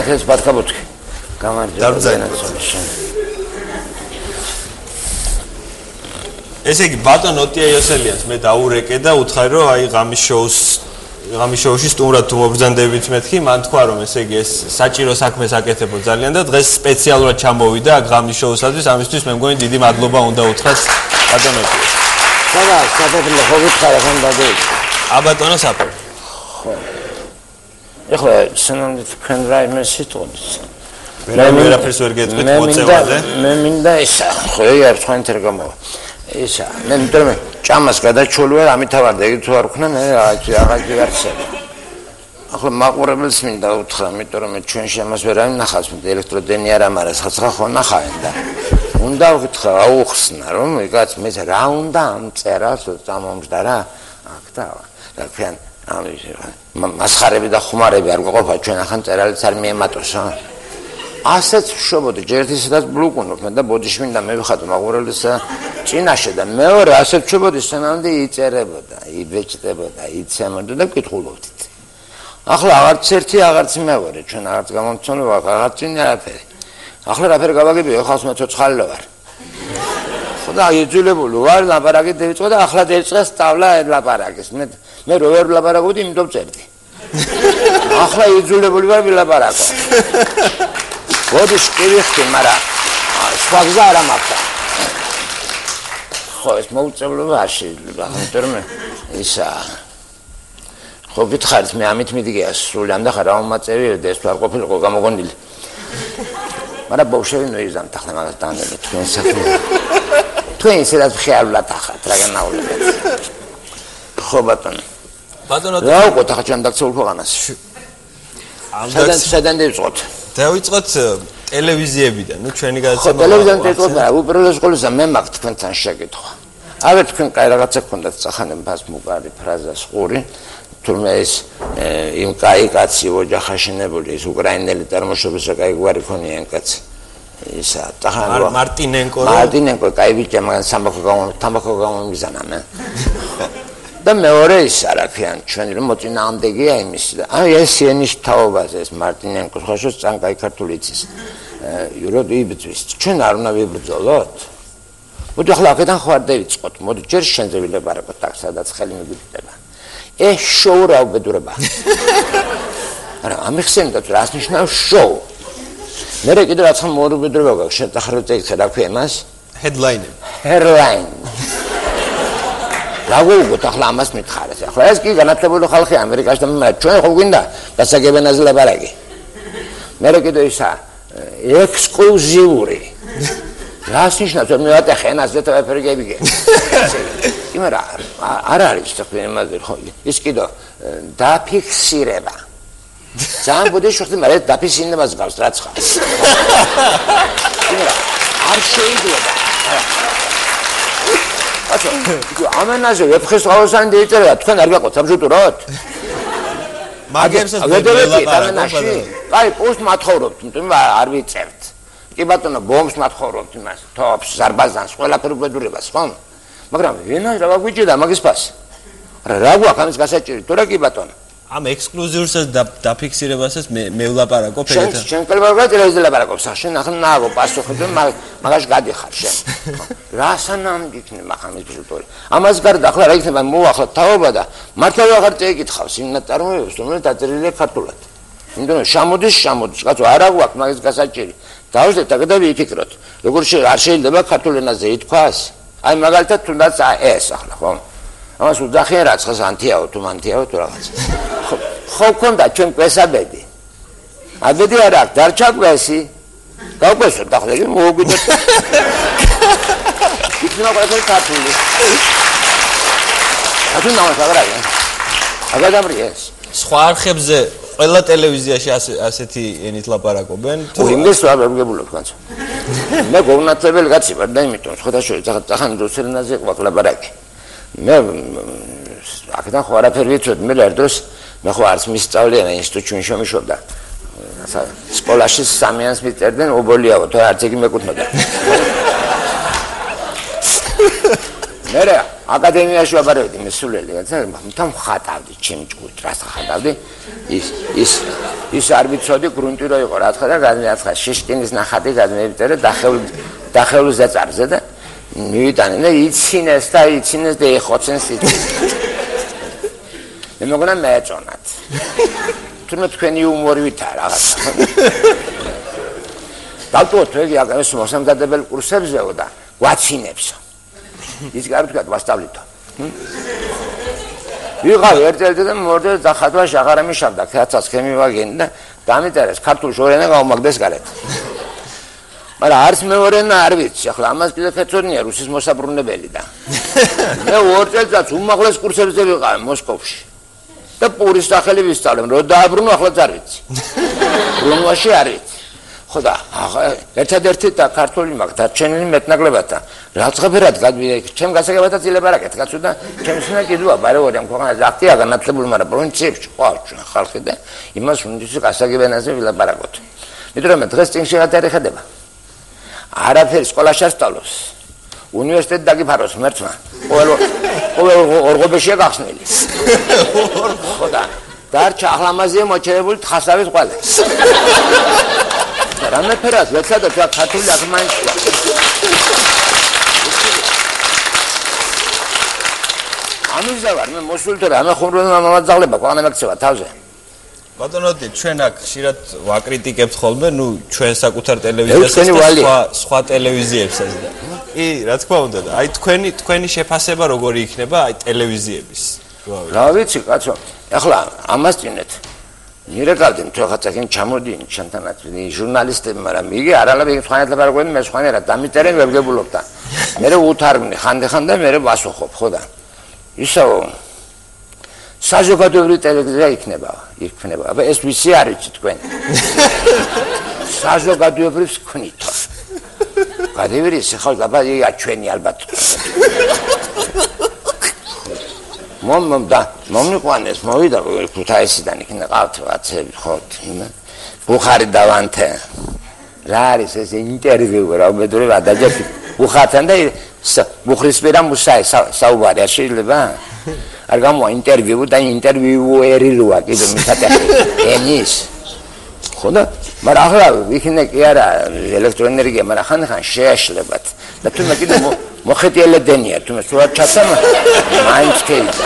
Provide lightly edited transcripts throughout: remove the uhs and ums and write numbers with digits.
ეს ბათქაბუთქი. დაბრძანა. ესე იგი ბატონ ოტია იოსელიანს მე დაურეკე და უთხარი რომ აი ღამის შოუში სტუმრად თუ მობრძანდებით მეთქი მან თქვა რომ ესე იგი ეს საჭირო საქმეს აკეთებო ძალიან და დღეს სპეციალურად ჩამოვიდა აქ ღამის შოუსათვის ამისთვის მე მგონი დიდი მადლობა უნდა უთხრას ბატონ ოტიას. სადა საფერლო ხო ვითხარ ახლა დაგეიქ. ბატონო საფერ. ხო. ეხლა სანამდე თქვენ რაიმე სიტყვის. ვერაფერს ვერ გეტყვით მოწევაზე. მე მინდა ისა ხო ერთხელ თერგამოვა. ისა მე მეთქე ჭამას გადაჩული ვარ ამით ავარ და იგი თუ არ ხნა მე რაღაცი ვერცებ. ახლა მაყურებელს მინდა უთხრა იმიტომ რომ მე ჩვენში ამას ვერ ამნახავს მე ელექტროდენი არ ამარას ხაცხა ხო ნახავენ და უნდა ვკითხა აუხსნა რომ ეკაც მე რა უნდა ამ წერას წამომжда რა აქ და თქვენ მასხარები და ხუმარები არ გყოფა ჩვენ ახან წერალიც არ მიემატოს რა ასეც შობოდი ჯერთისადაც ბლუკუნობ მე და ბოდიში მინდა მე ვიხატო მაყურებელს წინაშე და მეორე ასეც შობოდი სანამდე იწერებოდა იბეჭდებოდა იცემოდა და კითხულობდით ახლა აღარც ერთი აღარც მეორე ჩვენ აღარც გამომცნო აღარც წინ არაფერი ახლა რაფერი გავაგებიო ხალხს მე ცოცხალი ვარ ხოდა იძულებული ვარ ლაპარაკი დავიწყო და ახლა დაიწყეს სწავლა ლაპარაკის მე რო ვერ ლაპარაკობდი იმიტომ წერდი ახლა იძულებული ვარ ვილაპარაკო ბოდიში კი ვიხდი მაგრამ სხვა გზა არ მაქვს ხო ეს მოუწევლობა არ შეიძლება იმიტომ რომ ისა ხო გითხარით მე ამით მიდიგია სულ ამ და ხარ ამომაწევი ეს თუ არ ყოფილიყო გამოგონილი მაგრამ ბავშვები ნოიზამთ ახლა მაგას დანელი თქვენ საქმე თქვენ ისედაც ხეალულად ახათ რა განაულებეთ ხო ბატონო რა უკვე ახლა ჩვენ დაქცეულ ქვეყანას სადან დავიწყოთ დავიწყოთ ტელევიზიებიდან ნუ ჩვენი გადაცემა ხო ტელევიზიიდან დავიწყოთ მაგრამ უპირველეს ყოვლისა მე მაქვს თქვენთან შეკითხვა ავერ თქვენ კაი რაღაცა გქონდათ წახანენ ფასმუგარი ფრაზას ყური თუმცა ეს იმ კაი კაცი ოჯახაშენებული ეს უკრაინელი წარმოშობის კაი გვარი ქონიან კაცი ისა ტახანო მარტინენკო კაი ბიჭა მაგან თამბაქო გამომიზანა მე და მეორე ის არაფიან ჩვენი რომ მოწინააღმდეგეა იმის და აი ეს ენის თაობაზე ეს მარტინენკოს ხაშოს წან კაი ქართული იცის იუროდ იბძვის ჩვენ არ უნდა ვიბრძოლოთ მოდი ახლა აქედან ხარ დავიწყოთ მოდი ჯერ შენზე ვილაპარაკოთ აქ სადაც ხელი მიგვიწევა ეს შოუ რა უბედურება არა ამიხსენდათ რას ნიშნავს შოუ მე კიდე რაც ხომ მოუბედურება გაქვს შეთახრეთ ეგ რა ქვია მას headline რა გულგოთ ახლა ამას მითხარეს ახლა ეს კი განათლებული ხალხი ამერიკაში და ჩვენ ხო გვინდა დასაგებენაზე ლაპარაკი მე კიდე ისა ექსკლუზიური რას ნიშნავს მე ვატეხე ენაზე და ვაფერი გებიგე იმერა არ არის თქვენ იმაზე ხო ის კიდო დაფიქსირება ძალიან ბოდიში ხდი მაგრამ დაფიქსირებას გავს რაც ხარ იმერა არ შეიძლება აცო ამენაზე ვეფხის ყავოსანი დიწერა თქვენ არ გაყოთ სამშუტუროთ მაგებსაც ველაპარაკობ აი პოსტ მათხოვრობთ იმიტომ არ ვიწერთ კი ბატონო ბომბს მათხოვრობთ იმას თოფს ზარბაზანს ყველაფერ უბედურებას ხო მაგრამ ვენა რა გვიჭირდა მაგის ფასი რა გვაქვს ამის გასაჭირი თუ რა კი ბატონო ამ ექსკლუზიურსაც დაფიქსირებასაც მე ვლაპარაკობ ეგეთან შენ კლავაგა ტელევიზიაზე ლაპარაკობს შენ ახლა ნააგო პასუხი მაგაში გადიხარ შენ რასანამ იქნება ამის ბიჭური ამას გარდა ახლა რა იქნება მოახლა თაობა და მართლა აღარ წეიკითხავს იმ ნაწარმოებებს რომელიც დაწერილია ქართულად იმიტომ რომ შამოდის კაცო არა გვაქვს მაგის გასაჭირი დავუშვით აქ და ვიფიქროთ როგორ არ შეიძლება ქართულ ენაზე ითქვას აი მაგალითად თუნდაც ეს ახლა ხო ამას უძახიან რაცხას ანთიაო თუ მანთიაო თუ რაღაც ხო გქონდა ჩვენ კვესაბედი აბედი არა აქვს დარჩა კვესი გავკვესოთ ახლა იგი მოუგვიდეთ იქნება ყველაფერი ქართული ათუ ნავსაგრაა აგადამრი ეს სხვა არხებზე ყველა ტელევიზიაში ასეთი ენით ლაპარაკობენ თუ ინგლისს ვაბებულობ კაცო მე გონათებელი კაცი ვარ და იმიტომ სხვადასხვა ახან რუსელენაზე ვაკლაპარაკი მე აქედან ხო არაფერი ვიცოდი მე ერთ დროს მე ხო არც მისწავლიან ინსტიტუტში მიშომიშობდა სკოლაში სამიანს მიწერდნენ ობოლიაო თუ არც იგი მეკუთვნოდა მე რა აკადემიაში ვაბარებდი მისულელი, თამ ხატავდი, ჩემი ჭკუით, რას ხატავდი? ის არ ვიცოდი გრუნტი რო იყო, რა თქმა უნდა, გადმეაცხა შიშკინის ნახატი გადმეიბტერე დახეულ ზეწარზე და მივიტანე და იცინეს და ეხოცენ სიტყვით. მე მეგონა მეეწონათ. თუმცა თქვენი იუმორი ვითა რაღაცა. დავტოვოთ ეგ აკადემიის მოსამზადებელ კურსებზეო და ვაცინებსო. ის გარკვეულად ვასწავლითო. ვიღავ ერთ-ერთი და მორდე დახატვა აღარ მიშავდა, ქაცას ხემი ვაგენი და დამიწერეს ქართულ შორენა გაუმაგდეს გარეთ. მაგრამ არც მეორე ენა არ ვიცი, ახლა ამას კიდე ფეცოდნია რუსის მოსაბრუნებელი და მე 2 წელიწადს უმაღლეს კურსებზე ვიყავ მოსკოვში. და პურის სახელი ვისწავლე, რომ დააბრუნო ახლა არ ვიცი. ბრუნვაში არ ვიცი. ხო და ერთადერთი და ქართული მაგ დარჩენილი მეტნაკლებად და რაცხაფერად ჩემ გასაგებად დილებარაკეთ კაცო და ჩემს უნდა კიდევა ბარევოდი ამ ქვეყანას აქტია განათლებული, მაგრამ პროვინციებში ყავს ხალხი და იმას უნდა გასაგებენაზე ვილაპარაკოთ. იმიტომ რომ დღეს წინ შეღატარი ხედება. არაფერი სკოლაში არ სწავლობს. უნივერსიტეტი დაგიფაროს მერცმა. ყოველ ორღობაშია გახსნილი. ხო და დარჩა ახლამაზია მოჩერებული თხასავის ყვალე. რამე ფერას ვეცადოთ რა ქართული აღმაინც ამის ვარ მე მოსულთო რა მე ხუმრობ მომაძაღლება ქვეყანა მეკცევა თავზე ბატონოდი ჩვენ აქ ხშირად ვაკრიტიკებთ ხოლმე ნუ ჩვენ საკუთარ ტელევიზიას და სხვა ტელევიზიებსაც და კი რა თქმა უნდა და აი თქვენი შეფასება როგორი იქნება აი ტელევიზიების რა ვიცი კაცო ეხლა ამას წინეთ მირეკავდნენ თოხაცაკენ ჩამოდიან შანთანაც ჟურნალისტები მაგრამ იგი არალაბი სხვანაირად ლაპარაკობენ მე სხვანაირად დამიწერენ ვერგებულობდა მე უთარგმნი ხანდახან და მე ვასუხობ ხო და ისაო საზოგადოებრივი ტელევიზია იქნება აბა ეს ვისი არის თქვენ საზოგადოებრივს ქნითო გადავირის ხალხ აბა იგი ჩვენი ალბათ მომიყვანეს მოვიდა ქუთაისიდან იქნა ყავთ ვაცები ხო ბუხარი დავანთე რა არის ეს ინტერვიუ რა უბედური ვადაჯები ბუხართან და ბუხრისპირა მუსაი საუბარი არ შეიძლება არ გამოა ინტერვიუ და ინტერვიუერი როა კიდე მითატე ენის ხო და მაგრამ ახლა იქნება კი არა ელექტროენერგია მაგრამ ხან შეაშლებათ და თუმცა კიდე მოხეტიელედენია თუმცა სულ ჩაცამ მაინც შეიძლება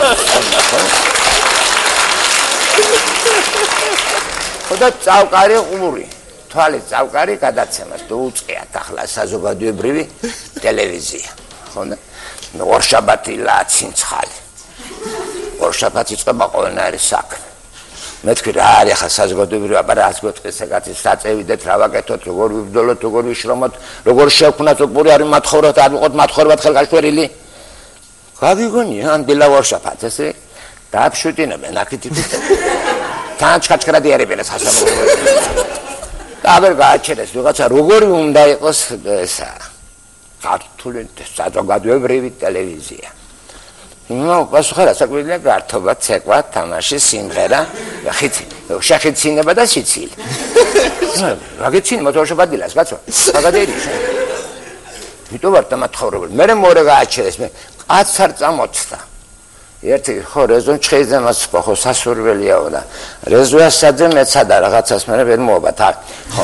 ხო და წავკარი ყური თვალე წავკარი გადაცემას დაუწყიათ ახლა საზოგადოებრივი ტელევიზია ხო და ორშაბათი ლაცინცხალი ორშაბათი წყება ყველანაირი საქმე მე თქვი რა არის ახლა საზოგადოებრივი აპარატს გეტყვის ეგაცი საწევიდეთ რა ვაკეთოთ როგორ ვიბრძოლოთ როგორ ვიშრომოთ როგორ შევქმნათ პური არის მათხოვროთ არ ვიყოთ მათხოვრებად ხელგაშვერილი გავიგონია ან დილა ორშაბათს ესე დააფშუტინებენ აქეთ თან ჩქაჩქრადი არებენ სასამართლო და აღარ გააჩერეს ვიღაცა როგორი უნდა იყოს ესა ქართული საზოგადოებრივი ტელევიზია ნუ პასუხარა საკვირია გართობა ცეკვა თამაში სიმღერა ხიცი შეხიცინება და სიცილი რა გეცინება მოთხოვნა დილას კაცო აგადერი ვიტო ვარ დამათხოვრებელი მე მორე გააჩერეს მე კაც არ წამოწდა ერთი ხო რეზონ ჩხეიზემას ხო სასურველიაო და რეზოასადზე მეცადა რაღაცას მე ვერ მოობა თან ხო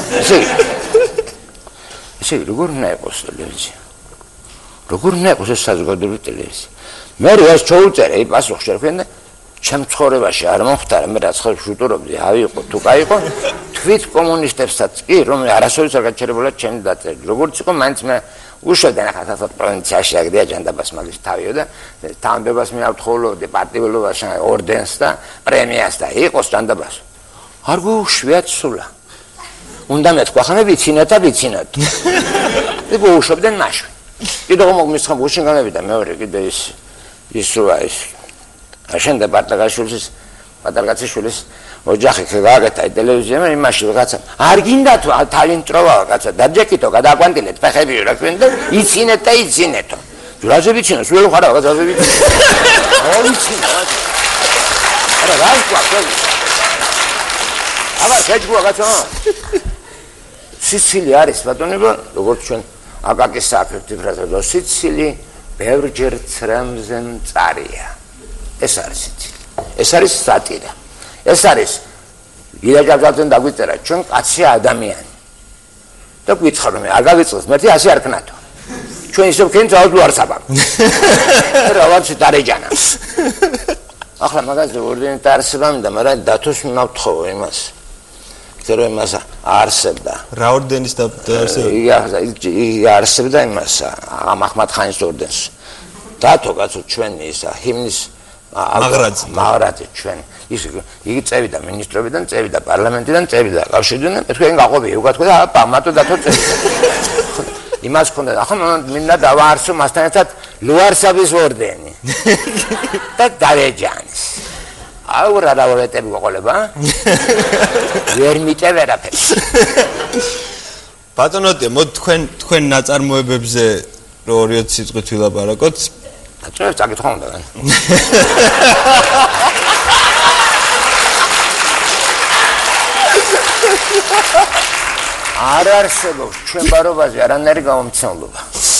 ესე როგორ უნდა იყოს ტელევიზია როგორ უნდა იყოს ეს საზოგადოებრივი ტელევიზია მე რას ჩაუწერე პასუხი შევქენ და ჩემ ცხოვრებაში არ მომხდარა მე რაც ხელ შუტურობდი ავიყო თუ кайიყო თვით კომუნისტებსაც კი რომ არასოდეს არ გაჩერებულა ჩემი დაწერილი როგორც იყო მაინც მე უშევდნენ ახლა პროვინციაში აგდია ჯანდაბას მაგის თავიო და თანამდებობას მე ავთხოვლოდი პარტიულობაში ორდენს და პრემიას და იყოს ჯანდაბას არ გუშვიათ სულა უნდა მეთქვა ხანე ვიცინათ და ვიცინათ და გუშვებდნენ მაშინ კიდე მოგმისხა გუშინ გამევიდა მეორე კიდე ის როა ის აშენ და პატარგაციშვილის ოჯახი გააკეთა ტელევიზია მე იმაში რაღაცა არ გინდა თუ ტალენტროვა რაღაცა დაჯეკითო გადააკვანტილეთ ფეხები რა ქვენ და იცინეთ და იცინეთო რაზე ვიცინოს ველო ხარა რაზე ვიცინო ვიცინო არა რა ვყავ აბა შეჯგო რაღაცა სიცილი არის ბატონებო როგორც ჩვენ აკაკის საფერტი ფრაზა და სიცილი ბევრჯერ ცრემზე მწარია. ეს არის იცი. ეს არის სატირა. ეს არის ილაჯაბძენ დაგვიწერა ჩვენ კაცია ადამიანი. და გვიცხარ მე არ გაგიწყოს მერტი ასე არ ქნათო. ჩვენ ისევ ქენ ძალდუ არ საბამ. რაღაც დარეჯანა. ახლა მაგაზე ორდენი დაარსებამ და მაგრამ დათოს მნავთხოვო იმას. წერო იმას არსებდა. რა ორდენის დაარსება? იგი არსებდა იმას აჰმად ხანის ორდენს. დათო კაცო ჩვენი ისა ჰიმნის მაგრაძე ჩვენ იგი წევიდა მინისტრობიდან, წევიდა პარლამენტიდან, წევიდა კავშირიდან, თქვენ გაყვები, უგათქვა და პამატო დათო წევიდა. იმას ქონდა, ახლა მინდა დავაარსო მასთან ერთად ლუარსაბის ორდენი. და დარეჯანის. აუ რა დავეტები გიყოლება? ვერ მიწე ვერაფერს. ბატონოტე, მოდ თქვენ ნაწარმოებებზე რო 2 სიტყვით ვილაპარაკოთ. წევს წაკითხა უნდა. არ არსებობს ჩვენ ბარობაზე არანაირი გამომცემლობა.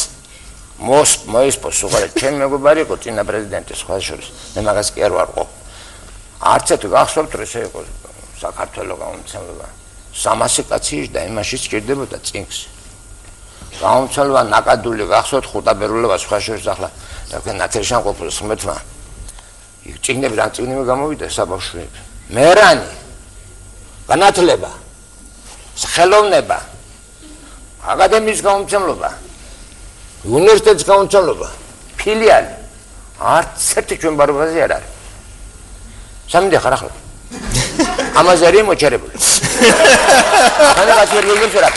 მოისპოს უყურე ჩემ მეგობარი იყო წინა პრეზიდენტის სხვა შორის. მე მაგას კი არ ვარყო. არც ერთ გახსოვთ რომ ესე იყო საქართველოს გამომცემლობა. 300 კაცი და იმაში სჭირდებოდა წინგს. გამომცემლობა ნაკადული გახსოვთ ხუტაბერულობა სხვა შორის ახლა თქვენ ნათელშან ყოფილს ხმეთმა. იქ წიგნები რა წიგნები გამოვიდა საბავშვოები. მერანი განათლება ხელოვნება აკადემიის გამომცემლობა უნივერსიტეტის გამომცემლობა ფილიალი არც ერთი ჩვენ ბარბაზე არ არის სამი ხარ ახლა ამაზე არის მოჩერებული ახლა გაჩერებული რა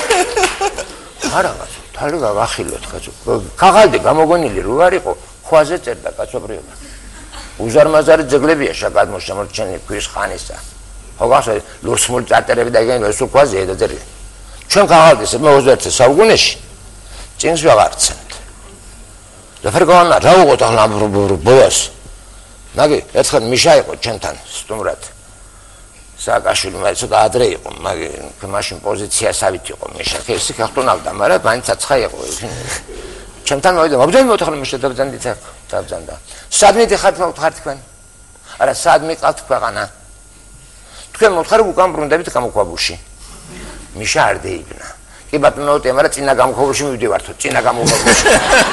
არა თალი გავახილოთ კაცო ქაღალდი გამოგონილი რო არისო ხვაზე წერდა კაცობრიობა უზარმაზარი ძეგლებია შეგადმოშემორჩენილი ქვის ხანისა ხოგასე ლურსმულ წარტერები და ეგენი ეს უქვაზე ეძერი ჩვენ ქაღალდის მე 21 საუკუნეში წინს ვაღარცენთ და ფერგონა რა უყოთ ახლა ბოლოს მაგი ერთხელ მიშა იყო ჩვენთან სტუმრად სააკაშვილი მაგრამ ცოტა ადრე იყო მაგი მაშინ პოზიციასავით იყო მიშა ხესი ხახტონავდა მაგრამ მაინც აცხა იყო ჩემთან მოვიდა მობძენი მოთხარ მიშა დაბძანდით დაბძანდა სადმე ხართ მოთხარ თქვენ არა სადმე ყავთ ქვეყანა თქვენ მოთხარ უკან ბრუნდებით გამოქვაბულში მიშა არ დაიბნა კი ბატონო მაგრამ წინა გამოქვაბულში მივდივართ წინა გამოქვაბულში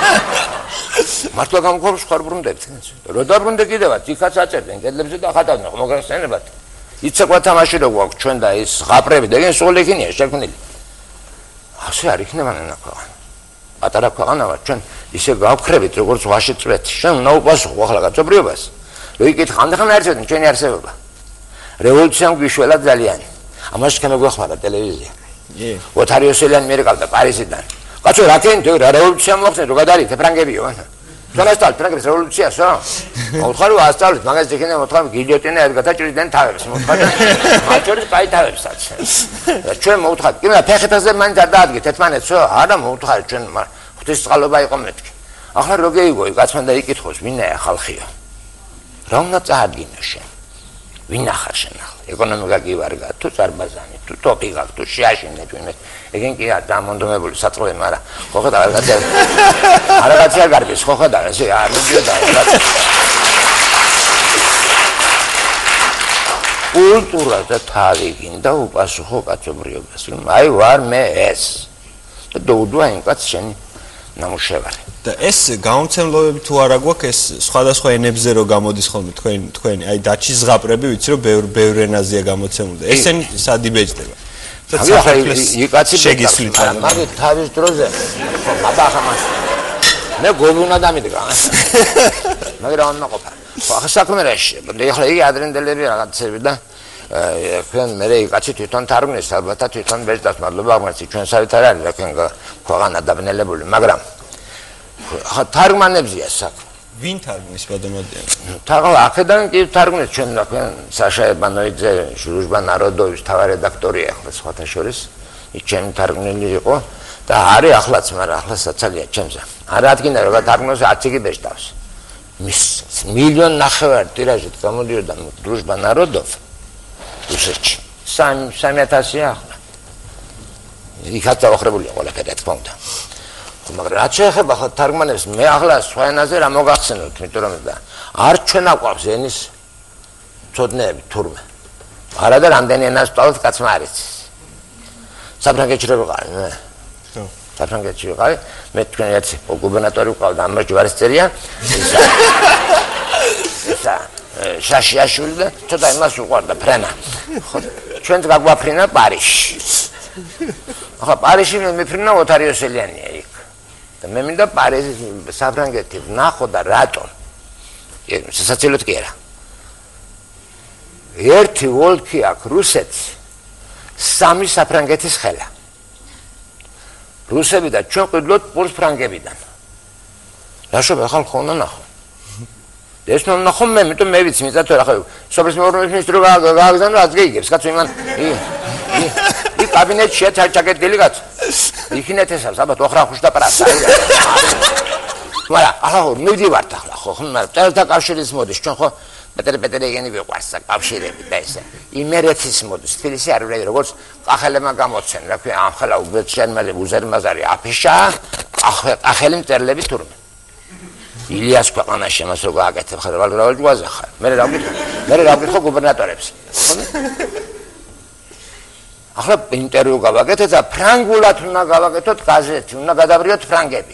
მართლა გამოქვაბულში ხარ ბრუნდებით რო დაბრუნდე კიდევაც იქაც აწერდნენ კედლებზე და ხატავდნენ მოგახსენებათ იცეკვა თამაში რო გვაქვს ჩვენ და ის ღაპრები და ეგენ სულ იქნია შექმნილი ასე არ იქნება ნაქვაღან პატარა ქვეყანა ვარ ჩვენ ისე გავქრებით როგორც ვაში წვეთი შენ უნდა უპასუხო ახლა კაცობრიობას რო იქით ხანდახან არ წერდნენ ჩვენი არსებობა რევოლუციამ გვიშველა ძალიან ამას თქვენ გვეხმარა ტელევიზია ოთარიოსელიანი მერეკავდა პარიზიდან კაცო რა კენდო რა რევოლუცია მოხდა რო გადარით ფრანგებიო ჩანასტალ ფრანგების რევოლუციასო მოთხარო ასწავლეთ მაგას იქნება მოთხარ გილიოტინა ერთ გადაჭრიდნენ თავებს მოთხარ მაჩორის კაი თავებსაც ჩვენ მოთხარ კი მე ფეხეთაზე მაინც არ დაადგეთ ერთმანეთსო არა მოთხარ ჩვენ ღვთისწყალობა იყო მეთქი ახლა რო გეიგოი კაცმან და იკითხოს ვინაა ხალხიო რა უნდა წაადგინო შენ ვინ ახარ შენ ახლა ეკონომიკა კი ვარ გა თუ ზარბაზანი თუ ტოპი გაკ თუ შეაშინე თუნდაც ეგენ კი არ დამონდომებული საწყობი მაგრამ ხო ხედავ არაგაცია გარბის ხო ხედავ ესე არ მიდიოდა კულტურა და თავი გინდა უპასუხო კაცობრიობას აი ვარ მე ეს და დოდვა იმ კაც შენი ნამუშევარი და ეს გამომცემლობები თუ არა გვაქვს ეს სხვადასხვა ენებზე რო გამოდის ხოლმე თქვენი აი დაჩის ზღაპრები ვიცი რომ ბევრ ენაზეა გამოცემული ესენი სად იბეჭდება და იკაცი შეგისვლით მაგით თავის დროზე აბახამას მე გოგუნა დამიდგა მაგრამ არ მაყოფა ახლა საქმე რაში ახლა იგი ადრენდელები რაღაცები და ჩვენ მე იკაცი თვითონ თარგმნის ალბათ თვითონ ბეჭდას მადლობა აღმართი ჩვენ საერთოდ არ არის თქვენ ქვეყანა დაბნელებული მაგრამ თარგმანებზია საქმე ვინ თარგმნის ბატონოდიან თაღლა ახედან კი თარგმნის ჩვენ თქვენ საშა ებანოიძე ჟურჟბა ნაროდოვის თავარი რედაქტორია ახლა სხვათა შორის ის ჩემი თარგმნელი იყო და არის ახლაც მაგრამ ახლა საცალია ჩემზე არ ადგენდა რომ თარგმნოს 10 კი ბეჭდავს მის 1.5 მილიონ ტირაჟით გამოდიოდა ჟურჟბა ნაროდოვ რუსეთში 3000 ახლა იქაც დაახრებულია ყველაფერი რა თქმა უნდა მაგრამ რაც შეეხება ხო თარგმანებს მე ახლა სხვა ენაზე რა მოგახსენოთ იმიტომ რომ არ ჩვენ აყვავს ენის ცოდნეები თურმე არა და რამდენი ენას ვსწავლოთ კაცმა არ იცის საფრანგეთში რო ვიყავი მე საფრანგეთში ვიყავი მე თქვენ ერთი გუბერნატორი ვიყავდა ამას ჯვარისწერია ისა შაშიაშვილი და ცოტა იმას უყვარდა ფრენა ხო ჩვენც გაგვაფრინა პარიზში ახლა პარიზში მიფრინა ოთარიოსელიანია იქ და მე მინდა პარიზის საფრანგეთი ვნახო და რატომ სასაცილოდ კი არა ერთი ვოლქი აქვს რუსეთს სამი საფრანგეთის ხელა რუსები და ჩვენ ყიდლოთ პულს ფრანგებიდან რაშობ ახალ ხო უნდა ნახო ეს ნახო მე იმიტომ მე ვიცი მიწა თუ რა ხო სოფლის მეურნეობის მინისტრი გააგზავნა რაც გეიგებს კაცო იმან იქ კაბინეტში ჩაკეტილი კაცო იქინეთ ესავს ალბათ ოხრახუშ და პრასა მაგრამ ახლა მივდივართ ახლა ხო მაგრამ წელთა კავშირის მოდის ჩვენ ხო პეტრეგენი ვიყვარს კავშირები და ესე იმერეთის მოდის თბილისი არ ვიყავი როგორც კახელებმა გამოცენ რა ქვია ამ ხელა უბედშენმელი უზარმაზარი აფიშა კახელი მწერლები თურმე ილიას ქვეყანაში მას რო გააკეთებ ხარ ვალ ჯვაზე ხარ მე რა ვკითხო გუბერნატორებს ახლა ინტერვიუ გავაკეთეთ და ფრანგულად უნდა გავაკეთოთ გაზეთი უნდა გადავრიოთ ფრანგები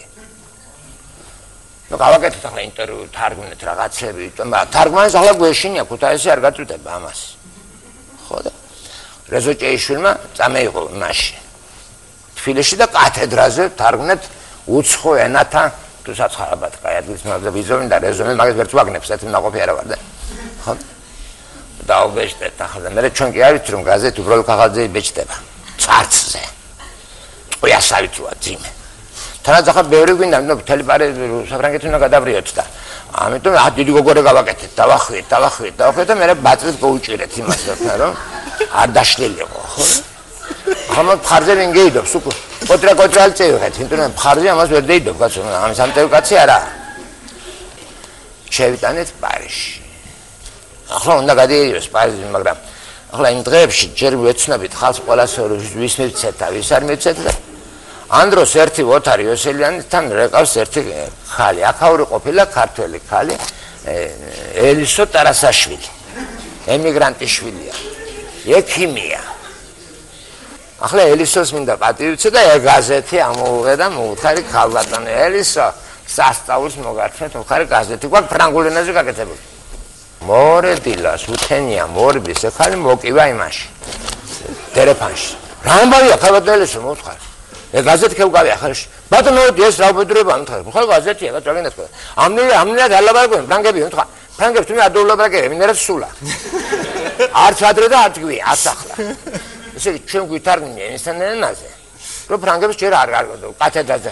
ну გავაკეთეთ ახლა ინტერვიუ თარგმნით რაღაცები თარგმანის ახლა გვეშინია ქუთაისში არ გაწვდება ამას ხო და რეზო ჭეიშვილმა წამეიღო მაშინ თბილისში და კათედრაზე თარგმნეთ უცხო ენათა თუ საცხარაბად კაი ადგილის მაგაზე ვიზოვინ და რეზომე მაგას ვერც ვაგნებს ერთი ნაყოფი არა ვარ და ხო დაუბეჭდეთ ახლა მე ჩვენ კი არ ვიცი რომ გაზეთი უბრალოდ კაღაზზე იბეჭდება წარცზე ყოიასავით როა ძიმე თანაც ახლა ბევრი გვინდა ნუ მთელი პარიზი საფრანგეთი უნდა გადავრიოთ და ამიტომ დიდი გოგორე გავაკეთეთ დავახვიეთ და მე ბაწრით გავუჭირეთ იმას რომ არ დაშლილიყო ხო ახლა მხარზე ვინ გეიდობს უკვე კოტრა წევიღეთ იმიტომ რომ მხარზე ამას ვერ დაიდობ კაცო ამის ამტევი კაცი არა შევიტანეთ პარიზში ახლა უნდა გადაიდოს პარიზში მაგრამ ახლა იმ დღეებში ჯერ ვეცნობით ხალხს ყველას ვის მივცეთ და ვის არ მივცეთ და ანდროს ერთი ვოთარი იოსელიანთან რეკავს ერთი ხალი აქაური ყოფილა ქართველი ხალი ელისო ტარასაშვილი ემიგრანტის შვილია ექიმია ახლა ელისოს მინდა პატივიცე და გაზეთი ამოუღე და მოუთხარი ქალბატონი ელისო სასწაულს მოგართვეთ უხარი გაზეთი გვაქვს ფრანგულ ენაზე გაკეთებული მორედილას უთენია მორბის ხალი მოკივა იმაში ტელეფონში რა ამბავია ქალბატონი ელისო მოუთხარი გაზეთი ქევგავი ახლა ბატონო ეს რა უბედურება ამთხარ ხო გაზეთია რა წაგინეთ ხო ამნია დალაბარგენ ფრანგები თქვა ფრანგებს თუნდაც ადოულაბარგები მინერაც სულა არც ადრე და არც გვი ასახლა ესე იგი ჩვენ გვითარგმნია ინსტან ენაზე რომ ფრანგებს ჯერ არ გარგოდო კათედრაზე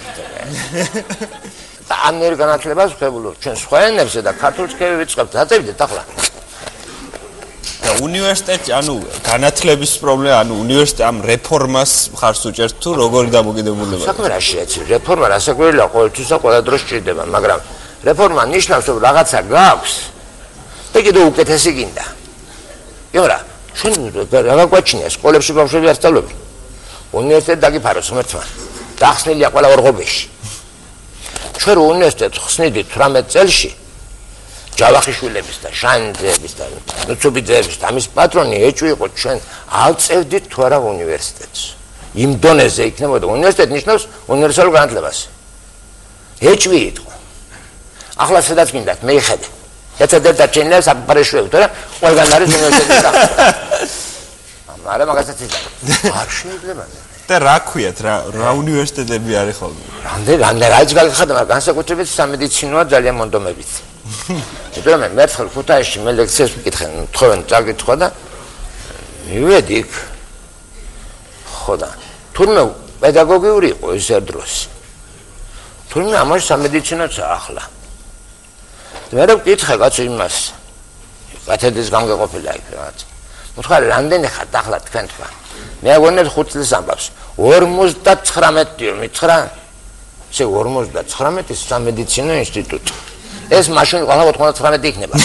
და ამნერ განათლებას ვხებულობ ჩვენ სხვა ენებზე და ქართულს ქები ვიწყებთ დაწევიდეთ ახლა უნივერსიტეტი ანუ განათლების პრობლემა ანუ უნივერსიტეტი ამ რეფორმას ხარს უჭერთ თუ როგორი დამოკიდებულება საქმე რაში ეცი რეფორმა რასაკვირველია ყოველთვის და ყველა დროს ჭირდება მაგრამ რეფორმა ნიშნავს რომ რაღაცა გაქვს და კიდევ უკეთესი გინდა იარა ჩვენ რა გვაჩნია სკოლებში ბავშვები არ სწავლობენ უნივერსიტეტი დაგიფაროს ღმერთმა დახსნილია ყველა ორღობეში ჩვენ უნივერსიტეტს ხსნიდით 18 წელში ჯავახიშვილების და შანძეების და ნუცუბიძეების და ამის პატრონი ეჭვი იყო ჩვენ ავწევდით თუ არა უნივერსიტეტს იმ დონეზე იქნებოდა უნივერსიტეტი ნიშნავს უნივერსალურ განათლებას ეჭვი იყო ახლა სადაც გინდათ მე იხედე ეცადეთ ჩენლე საფარეშვებ თუ რა ყველგან არის უნივერსიტეტი მაგრამ მაგასაც იცი არ შეიძლება და რა ქვიათ რა უნივერსიტეტები არის ხოლმე რამდენი რაიც გაგიხადა მაგრამ განსაკუთრებით სამედიცინოა ძალიან მონდომებით იმიტომ რომ მე ერთხელ ქუთაისში მე ლექციას ვკითხე თქვენ წაგითხვა და მივედი იქ ხო და თურმე პედაგოგიური იყო ეს დროს თურმე ამაში სამედიცინოა ახლა მე რა ვკითხე კაცო იმას კათედრის გამგეყოფილა იქ რაღაც მოთხარი რამდენი ხართ ახლა თქვენ თქვა მე აგონებ 5 წლის ამბავს 59-ო მითხრა ესე 59 სამედიცინო ინსტიტუტი ეს მაშინ ყველა 99 იქნება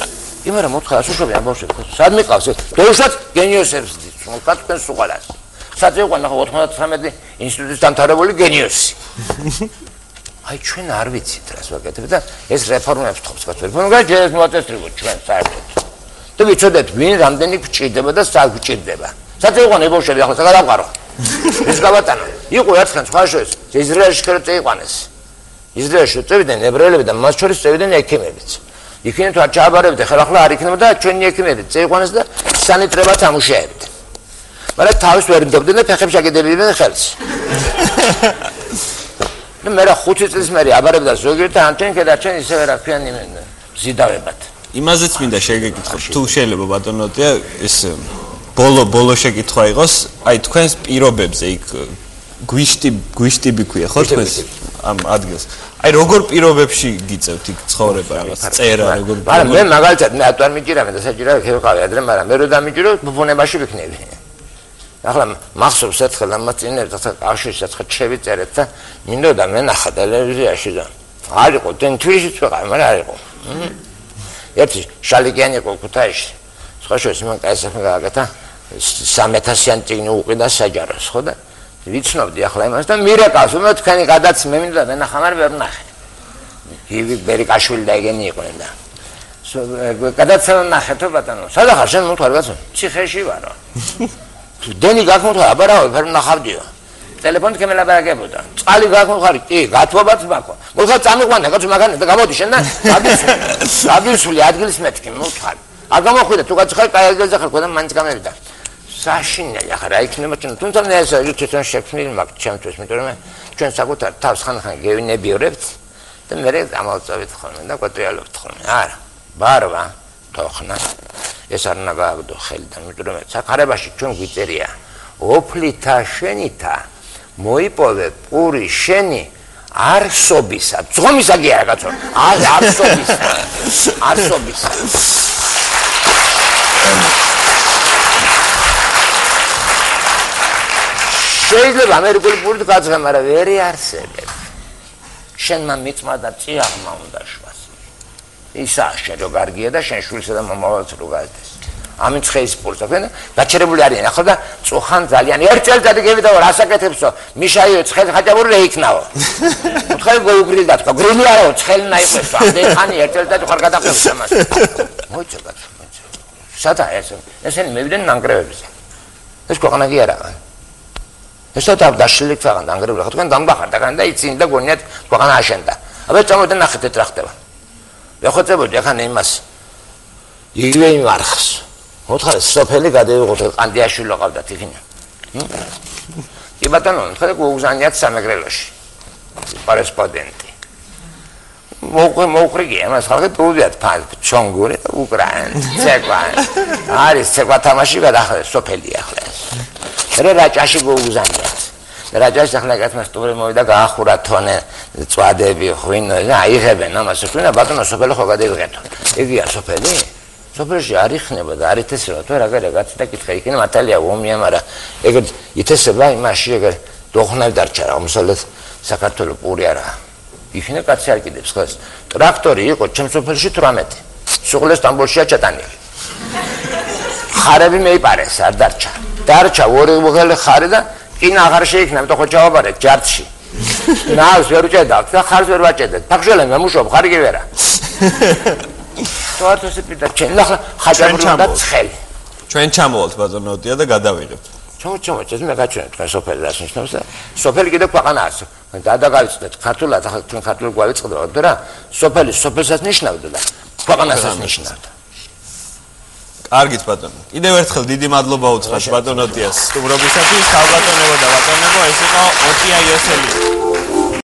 იმარა მოთხარ ასუშობი ამბავშვები სად მიყავს დოშად გენიოსებს მოხდა თქვენ სუყარას სადაც იყო ნახო 99 ინსტიტუტის დამთავრებული გენიოსი. აი ჩვენ არ ვიცით რას ვაკეთებთ და ეს რეფორმებს თხოვს რეფორმები გაიძეს მოაწესრიგოთ ჩვენ საერთოდ. და ვიცოდეთ ვინ რამდენი გჭირდება და სად გჭირდება. სადაც იყო ნებოშები ახლა საგადავყარო. ეს გავატანო. იყო ერთხელ სხვა შორის ისრაელში ქრეწე იყვანეს. ისრაელში წევდნენ ებრაელები და მას შორის წევდნენ ექიმებიც. იქნებ თუ არ ჩააბარებდე ხელ ახლა არ იქნება და ჩვენი ექიმები წეიყვანეს და სანიტრებად ამუშავებდნენ. მაგრამ თავის ვერ ნდობდნენ და ფეხებს აგედებდნენ ხელს. და მე რა 5 წლის მერე აბარებდა ზოგიერთ ანტენ გადაჩენ ისევე რა ქვიან ზიდავებად. იმაზეც მინდა შეგეკითხო თუ შეიძლება ბატონოტია ეს ბოლო შეკითხვა იყოს აი თქვენს პირობებზე იქ გვიშტიბი ქვია ხო თქვენს ამ ადგილს აი როგორ პირობებში გიწევთ იქ ცხოვრება რაღაც წერა როგორ მაგრამ მე მაგალითად მე ატوار მიჭირამე და საჭიროა ხევყავი ადრე მაგრამ მე რო დამიჭირო ბუნებაში ვიქნები ახლა მახსოვს ერთხელ ამას წინ ერთხელ კავშირში ერთხელ ჩევი წერეთ და მინდოდა მე ნახა ტელევიზიაში და არ იყო დენ თვისიც ვიყავ მაგრამ არ იყო ერთი შალიკიანი იყო ქუთაისში სხვა შორის მან კაისახმა გააკეთა 3000-იანი წიგნი უყიდა საჯაროს ხო და ვიცნობდი ახლა იმას და მირეკავს მე თქვენი გადაც მე მინდა და ნახამარ ვერ ნახე გივი ბერიკაშვილი და ეგენი იყვნენ და გადაც ნახე თუ ბატონო სადა ხარ შენ მოთხოვარ კაცო ციხეში ვარო დენი გაკმოთვა აბარა ვერ ნახავდიო ტელეფონით კემელაბარაგებოდა წყალი გაკმოთვარ კი გათვობაც მაქვა მოხარ წამიყვანდა კაცო მაგან და გამოდი შენ და გაბისული ადგილის მეთქი მოთხოვარ არ გამოხვიდა თუ კაცო ხარ კაი ადგილზე ხარ ყველა მაინც გამევიდა საშინელი ახლა რა იქნება ჩვენ თუმცა მე ეს ჩვენ შექმნილი მაგ ჩემთვის მეტყვი მე ჩვენ საკუთარ თავს ხან გევინებიორებთ და მე ამავწევით ხოლმე და გვატრიალობთ ხოლმე არა ბარვა თოხნა ეს არ უნდა გააგდო ხელი და მეტყვი მე საქარებაში ჩვენ გვიწერია ოფლითა შენითა მოიპოვე პური შენი არსობისა ძღომისა კი არა კაცო არსობისა შეიძლება ამერიკული პური გაძღე, მაგრამ ვერ იარსებებ. შენმა მიწმა და წიაღმა უნდა შვას. ისა შენ რო გარგია და შენ შვილსა და მომავალს რო გაძდეს. ამით ხეის პურს აქვენ და გაჩერებული არიან ახლა და წუხან ძალიან ერთ წელიწადი გევიდა რა საკეთებსო მიშაიო ცხელი ხაჭაპური რა იქნაო. ცხელი გოგრილი და თქვა გრილი არაო ცხელი ნაიყვეს. ამდენ ხანი ერთ წელიწადი ხარ გადაყევს ამას. მოიცა კაცო. სადა ესენი მევიდნენ ნანგრევებზე. ეს ქვეყანა კი არაა. ესა დავდაშლილი ქვეყანა ანგრევლა ხო თქვენ დამბახარდაგან და იცინი და გონიათ ქვეყანა აშენდა. აბა წამოდე ნახეთ რა ხდება. ვეხოცებოდი ახლა იმას იგივე იმ არხს. მოთხარ სოფელი გადაიღოთ ყანდიაშვილი ყავდათ იქინა. კი ბატონო, ხარ გუგზანიათ სამეგრელოში. კორესპონდენტი. მოუყრიგია მას ხალხი თუდიათ ჩონგური და უკრაინი. ცეკვა. არის ცეკვა თამაში გადახდა სოფელი ახლა. რა რაჭაში გუგზანიათ. რაჭაში ახლა გასმასტური მოვიდა გაახურა თონე წვადები ხვინო და აიღებენ ამას თქვენა ბატონო სოფელი ხო გადაიღეთო. ეგია სოფელი? სოფელში არ იხნება და არ ითესება თუ რაღაც და კითხე იქნება მართალია ომია მაგრამ ეგრე ითესება იმაში ეგრე დოხნავ დარჩა რა უმსალეთ საქართველოს პური არა იქნება კაცი არ კიდებს ხო ტრაქტორი იყო ჩემ სოფელში 18 სუღლეს სტამბოლშია ჩატანილი ხარები მეიპარეს არ დარჩა ორი უღელი ხარი და კინა აღარ შეიქნა მე ხო ჩავაბარეთ ჯარდში ნავს ვერ უჭედავ და ხარს ვერ ვაჭედეთ ფაქშელე მემუშობ ხარი კი ვერა თორსი პიტა ჩვენ ახლა ხაჭაპური და ცხელი ჩვენ ჩამოვალთ ბაზონოტია და გადავიღებთ ჩამოჩეს მე გაჩვენეთ თქვენ სოფელი რას ნიშნავს და სოფელი კიდე ქვეყანაა გადაგავიწყდეთ ქართულად ახლა თქვენ ქართულად გვავიწყდოთ რა სოფელი სოფელსაც ნიშნავდა და ქვეყანასაც ნიშნავდა კარგით ბატონო კიდევ ერთხელ დიდი მადლობა უცხოთ ბატონოტიას სტუმრობისათვის ხალბატონებო და ბატონებო ეს იყო ოტია იოსელი